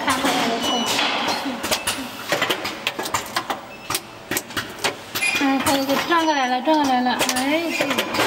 看后面的腿。哎，快给转过来了，转过来了，哎，对。